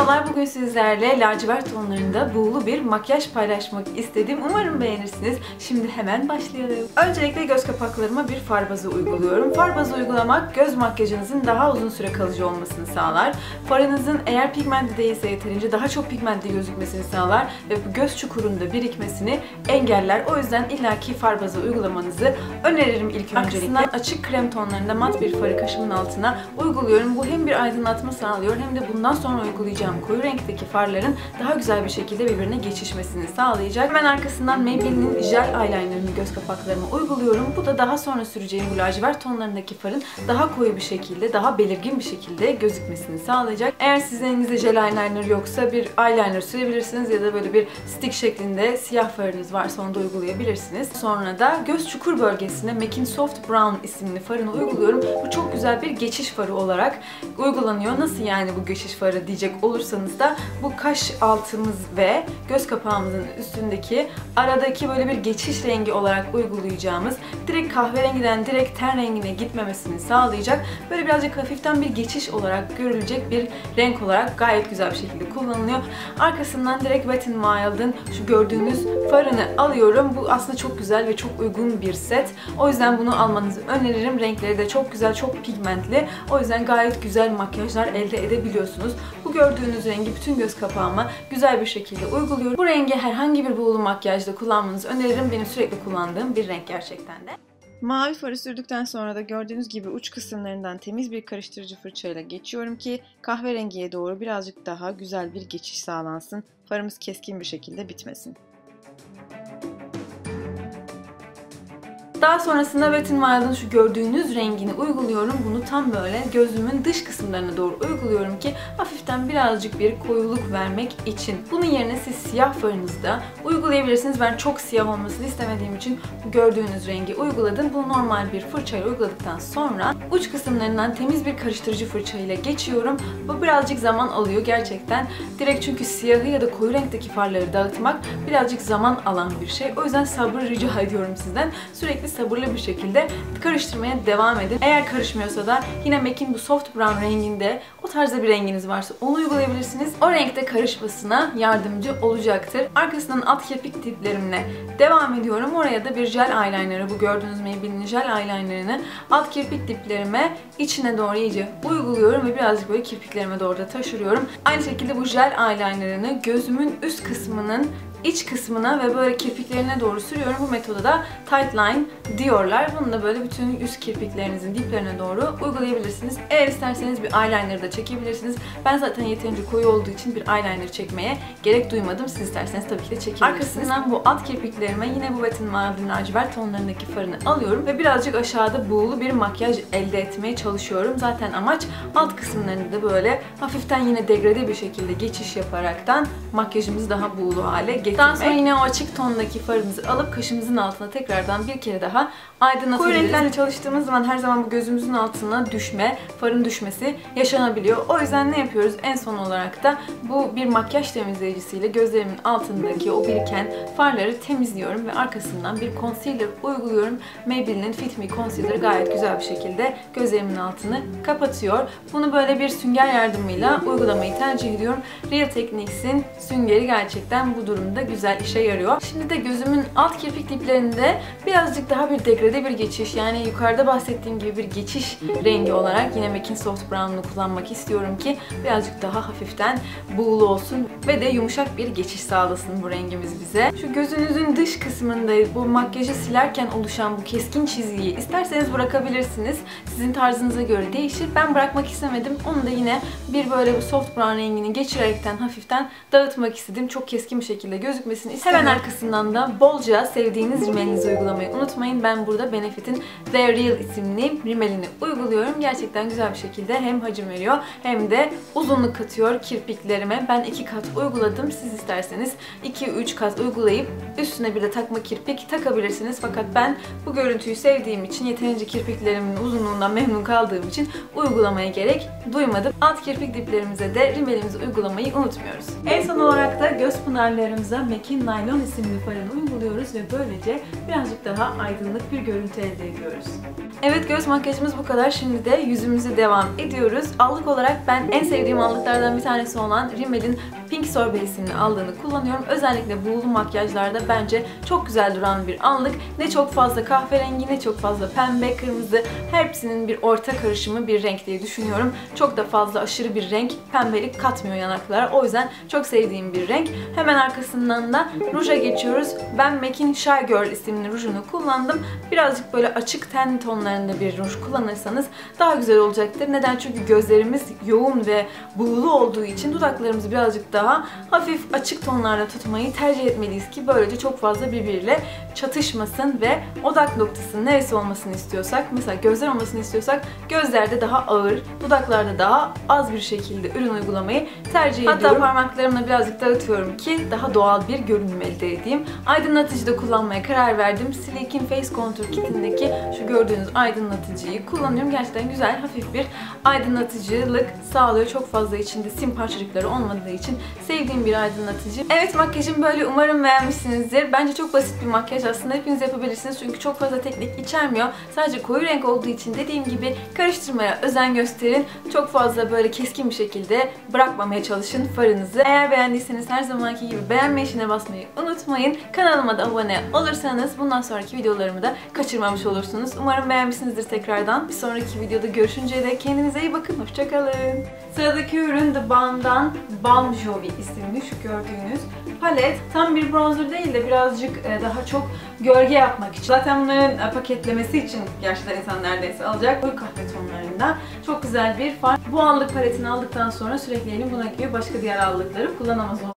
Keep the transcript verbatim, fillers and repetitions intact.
Merhabalar, bugün sizlerle lacivert tonlarında buğulu bir makyaj paylaşmak istedim. Umarım beğenirsiniz. Şimdi hemen başlayalım. Öncelikle göz kapaklarıma bir far bazı uyguluyorum. Far bazı uygulamak göz makyajınızın daha uzun süre kalıcı olmasını sağlar. Farınızın eğer pigmentli değilse yeterince daha çok pigmentli gözükmesini sağlar ve göz çukurunda birikmesini engeller. O yüzden illaki far bazı uygulamanızı öneririm ilk öncelikle. Arkasından açık krem tonlarında mat bir farı kaşımın altına uyguluyorum. Bu hem bir aydınlatma sağlıyor hem de bundan sonra uygulayacağım koyu renkteki farların daha güzel bir şekilde birbirine geçişmesini sağlayacak. Hemen arkasından Maybelline'in jel eyelinerını göz kapaklarıma uyguluyorum. Bu da daha sonra süreceğim bu lacivert tonlarındaki farın daha koyu bir şekilde, daha belirgin bir şekilde gözükmesini sağlayacak. Eğer sizin elinizde jel eyeliner yoksa bir eyeliner sürebilirsiniz ya da böyle bir stick şeklinde siyah farınız varsa onu da uygulayabilirsiniz. Sonra da göz çukur bölgesine M A C'in Soft Brown isimli farını uyguluyorum. Bu çok güzel bir geçiş farı olarak uygulanıyor. Nasıl yani bu geçiş farı diyecek olursanız da bu kaş altımız ve göz kapağımızın üstündeki aradaki böyle bir geçiş rengi olarak uygulayacağımız, direkt kahverengiden direkt ten rengine gitmemesini sağlayacak, böyle birazcık hafiften bir geçiş olarak görülecek bir renk olarak gayet güzel bir şekilde kullanılıyor. Arkasından direkt Wet n Wild'ın şu gördüğünüz farını alıyorum. Bu aslında çok güzel ve çok uygun bir set. O yüzden bunu almanızı öneririm. Renkleri de çok güzel, çok pigmentli. O yüzden gayet güzel makyajlar elde edebiliyorsunuz. Bu gördüğünüz rengi bütün göz kapağıma güzel bir şekilde uyguluyorum. Bu rengi herhangi bir buğulu makyajda kullanmanızı öneririm. Benim sürekli kullandığım bir renk gerçekten de. Mavi farı sürdükten sonra da gördüğünüz gibi uç kısımlarından temiz bir karıştırıcı fırçayla geçiyorum ki kahverengiye doğru birazcık daha güzel bir geçiş sağlansın. Farımız keskin bir şekilde bitmesin. Daha sonrasında Wet n Wild'ın şu gördüğünüz rengini uyguluyorum. Bunu tam böyle gözümün dış kısımlarına doğru uyguluyorum ki hafiften birazcık bir koyuluk vermek için. Bunun yerine siz siyah farınızda uygulayabilirsiniz. Ben çok siyah olmasını istemediğim için bu gördüğünüz rengi uyguladım. Bunu normal bir fırçayla uyguladıktan sonra uç kısımlarından temiz bir karıştırıcı fırçayla geçiyorum. Bu birazcık zaman alıyor gerçekten. Direkt çünkü siyahı ya da koyu renkteki farları dağıtmak birazcık zaman alan bir şey. O yüzden sabır rica ediyorum sizden. Sürekli sabırlı bir şekilde karıştırmaya devam edin. Eğer karışmıyorsa da yine M A C'in bu Soft Brown renginde o tarzda bir renginiz varsa onu uygulayabilirsiniz. O renkte karışmasına yardımcı olacaktır. Arkasından alt kirpik diplerimle devam ediyorum. Oraya da bir jel eyeliner'ı, bu gördüğünüz Maybelline'in jel eyeliner'ını alt kirpik diplerime içine doğru iyice uyguluyorum ve birazcık böyle kirpiklerime doğru da taşırıyorum. Aynı şekilde bu jel eyeliner'ını gözümün üst kısmının iç kısmına ve böyle kirpiklerine doğru sürüyorum. Bu metoda da tight line diyorlar. Bunu da böyle bütün üst kirpiklerinizin diplerine doğru uygulayabilirsiniz. Eğer isterseniz bir eyeliner da çekebilirsiniz. Ben zaten yeterince koyu olduğu için bir eyeliner çekmeye gerek duymadım. Siz isterseniz tabii ki de çekebilirsiniz. Arkasından bu alt kirpiklerime yine bu Wet n Wild'ın lacivert tonlarındaki farını alıyorum ve birazcık aşağıda buğulu bir makyaj elde etmeye çalışıyorum. Zaten amaç alt kısımlarını da böyle hafiften yine degrade bir şekilde geçiş yaparaktan makyajımızı daha buğulu hale getirmek. Daha sonra yine o açık tondaki farımızı alıp kaşımızın altına tekrardan bir kere daha aydınlatabiliriz. Koyu renklerle çalıştığımız zaman her zaman bu gözümüzün altına düşme, farın düşmesi yaşanabiliyor. O yüzden ne yapıyoruz? En son olarak da bu bir makyaj temizleyicisiyle gözlerimin altındaki o biriken farları temizliyorum ve arkasından bir concealer uyguluyorum. Maybelline'in Fit Me Concealer gayet güzel bir şekilde gözlerimin altını kapatıyor. Bunu böyle bir sünger yardımıyla uygulamayı tercih ediyorum. Real Techniques'in süngeri gerçekten bu durumda güzel işe yarıyor. Şimdi de gözümün alt kirpik diplerinde birazcık daha bir degrade bir geçiş, yani yukarıda bahsettiğim gibi bir geçiş rengi olarak yine M A C'in Soft Brown'unu kullanmak istiyorum ki birazcık daha hafiften buğulu olsun ve de yumuşak bir geçiş sağlasın bu rengimiz bize. Şu gözünüzün dış kısmında bu makyajı silerken oluşan bu keskin çizgiyi isterseniz bırakabilirsiniz. Sizin tarzınıza göre değişir. Ben bırakmak istemedim. Onu da yine bir böyle bu soft brown rengini geçirerekten hafiften dağıtmak istedim. Çok keskin bir şekilde gözükmesini istemiyorum. Hemen arkasından da bolca sevdiğiniz rimelinizi uygulamayı unutmayın. Ben burada Benefit'in The Real isimli rimelini uyguluyorum. Gerçekten güzel bir şekilde hem hacim veriyor hem de uzunluk katıyor kirpiklerime. Ben iki kat uyguladım. Siz isterseniz iki üç kat uygulayıp üstüne bir de takma kirpik takabilirsiniz. Fakat ben bu görüntüyü sevdiğim için, yeterince kirpiklerimin uzunluğundan memnun kaldığım için uygulamaya gerek duymadım. Alt kirpik diplerimize de rimelimizi uygulamayı unutmuyoruz. En son olarak da göz pınarlarımıza allıklarımıza M A C'in Nylon isimli farını uyguluyoruz ve böylece birazcık daha aydınlık bir görüntü elde ediyoruz. Evet, göz makyajımız bu kadar. Şimdi de yüzümüze devam ediyoruz. Allık olarak ben en sevdiğim allıklardan bir tanesi olan Rimmel'in Pink Sorbet isimli allığını kullanıyorum. Özellikle buğulu makyajlarda bence çok güzel duran bir allık. Ne çok fazla kahverengi ne çok fazla pembe, kırmızı, hepsinin bir orta karışımı bir renk diye düşünüyorum. Çok da fazla aşırı bir renk, pembelik katmıyor yanaklara. O yüzden çok sevdiğim bir renk. Hemen arkasından da ruja geçiyoruz. Ben M A C'in Shy Girl isimli rujunu kullandım. Birazcık böyle açık ten tonlarında bir ruj kullanırsanız daha güzel olacaktır. Neden? Çünkü gözlerimiz yoğun ve buğulu olduğu için dudaklarımızı birazcık daha hafif açık tonlarda tutmayı tercih etmeliyiz ki böylece çok fazla birbiriyle çatışmasın ve odak noktasının neresi olmasını istiyorsak, mesela gözler olmasını istiyorsak gözlerde daha ağır, dudaklarda daha az bir şekilde ürün uygulamayı tercih ediyorum. Hatta parmaklarımla birazcık dağıtıyorum ki daha doğal bir görünüm elde edeyim. Aydınlatıcı da kullanmaya karar verdim. Sleek'in Face Contour Kit'indeki şu gördüğünüz aydınlatıcıyı kullanıyorum. Gerçekten güzel, hafif bir aydınlatıcılık sağlıyor. Çok fazla içinde sim parçacıkları olmadığı için sevdiğim bir aydınlatıcı. Evet, makyajım böyle. Umarım beğenmişsinizdir. Bence çok basit bir makyaj aslında. Hepiniz yapabilirsiniz çünkü çok fazla teknik içermiyor. Sadece koyu renk olduğu için dediğim gibi karıştırmaya özen gösterin. Çok fazla böyle keskin bir şekilde bırakmamaya çalışın farınızı. Eğer beğendiyseniz her zamanki gibi beğenme işine basmayı unutmayın. Kanalıma da abone olursanız bundan sonraki videolarımı da kaçırmamış olursunuz. Umarım beğenmişsinizdir tekrardan. Bir sonraki videoda görüşünceye dek kendinize iyi bakın. Hoşçakalın. Sıradaki ürün The Balm'dan Balm Jovi isimli şu gördüğünüz palet. Tam bir bronzer değil de birazcık daha çok gölge yapmak için. Zaten bunların paketlemesi için gerçekten insan neredeyse alacak. Koyu kahve tonlarında. Çok güzel bir far. Bu allık paletini aldıktan sonra sürekli elim buna gibi başka diğer allıkları kullanamaz.